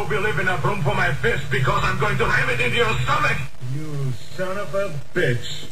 hope you leave enough room for my fist because I'm going to ram it into your stomach. You son of a bitch.